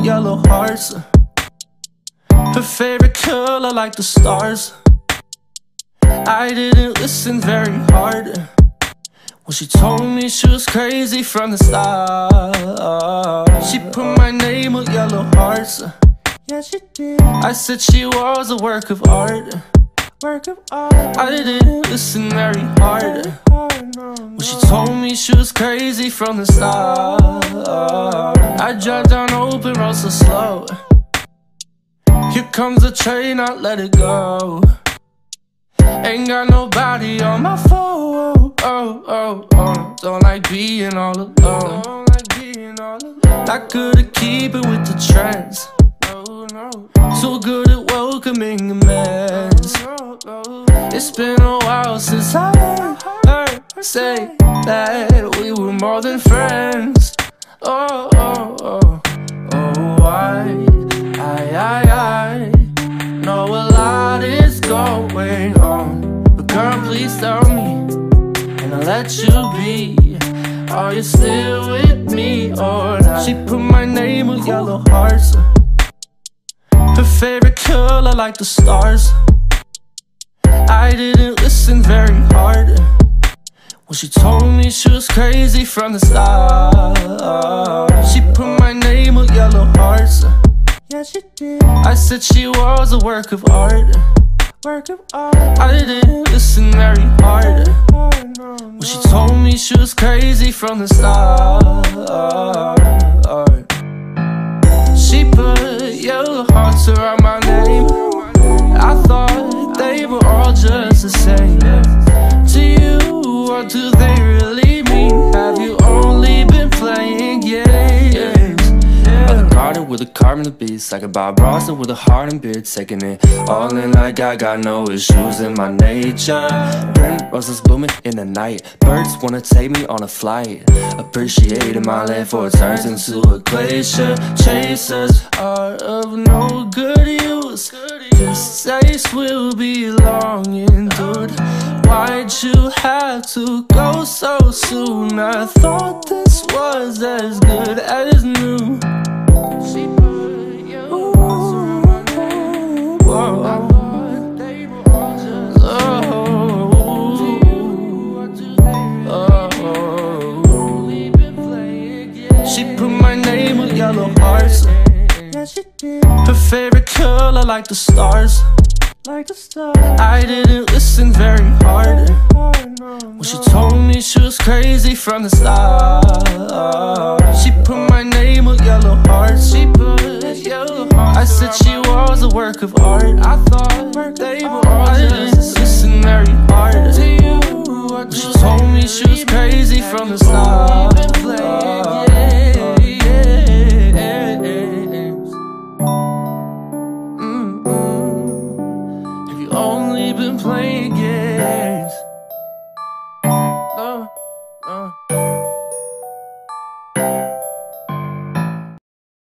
yellow hearts. Her favorite color like the stars. I didn't listen very hard when she told me she was crazy from the start. She put my name with yellow hearts. Yeah, she did. I said she was a work of art. I didn't listen very hard when she told me she was crazy from the start. I drive down open road so slow. Here comes a train, I let it go. Ain't got nobody on my phone. Don't like being all alone. Not good at keeping with the trends. So good at welcoming a mess. It's been a while since I heard her say that we were more than friends. I know a lot is going on, but girl, please tell me, and I'll let you be. Are you still with me or not? She put my name with yellow hearts. Her favorite color like the stars. I didn't listen very hard when she told me she was crazy from the start. She put my name with yellow hearts. Yeah, she did. I said she was a work of art. I didn't listen very hard when she told me she was crazy from the start. She put yellow hearts around my name. I thought they were all just the same. To you, what do they really mean? Have you only been playing games? Like a garden with a carbon and beats, like a Bob Ross with a heart and beard, taking it all in like I got no issues in my nature. Burnt roses blooming in the night, birds wanna take me on a flight. Appreciating my land for it turns into a glacier. Chasers are of no good use. This taste will be long endured. Why'd you have to go so soon? I thought this was as good as new. She put yellow hearts around my name. I thought they were all just only been playing games. She put my name with yellow hearts. Yeah, she did. Her favorite color like the stars. I didn't listen very hard when she told me she was crazy from the start. She put my name with yellow hearts. I said she was a work of art. I thought they were all I didn't listen very hard when she told me she was crazy from the start. Only been playing games.